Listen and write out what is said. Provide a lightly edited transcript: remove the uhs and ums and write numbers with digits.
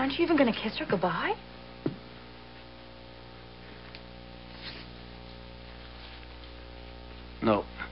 aren't you even going to kiss her goodbye? No.